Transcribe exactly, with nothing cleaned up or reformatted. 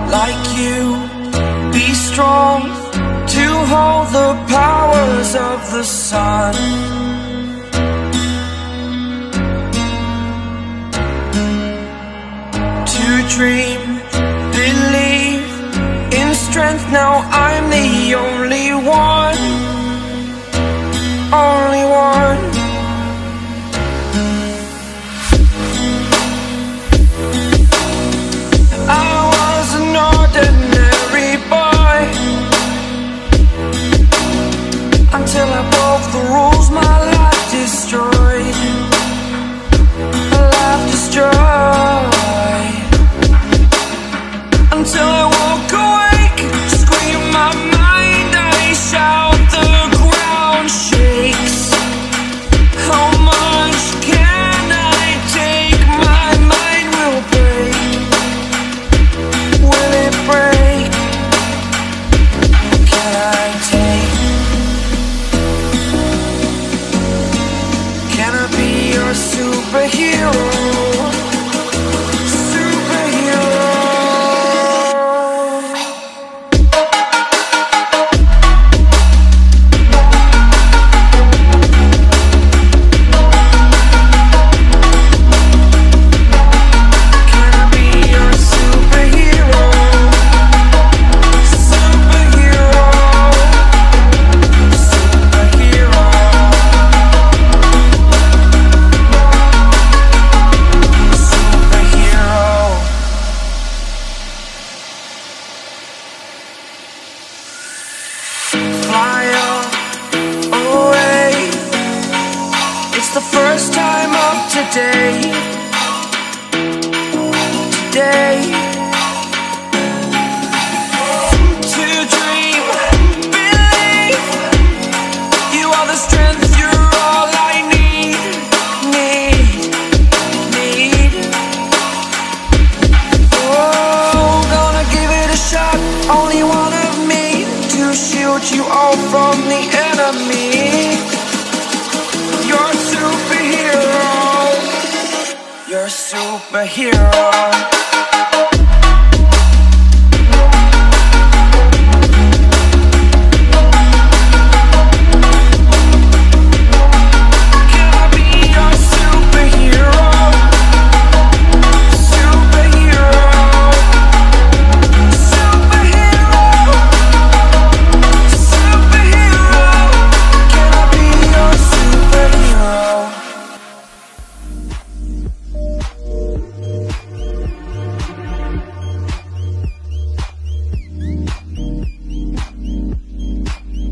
like you, be strong to hold the powers of the sun. To dream, believe in strength, now I'm the only one, only one. I was an ordinary boy until I broke the rules, my life destroyed, my life destroyed. Until I woke awake, scream my mind, I shout, the ground shakes. How much can I take? My mind will break. Will it break? Can I take? Can I be your superhero? The first time of today, today. To dream, believe, you are the strength, you're all I need, need, need. Oh, gonna give it a shot, only one of me, to shield you all from the enemy. You're a superhero, you're a superhero.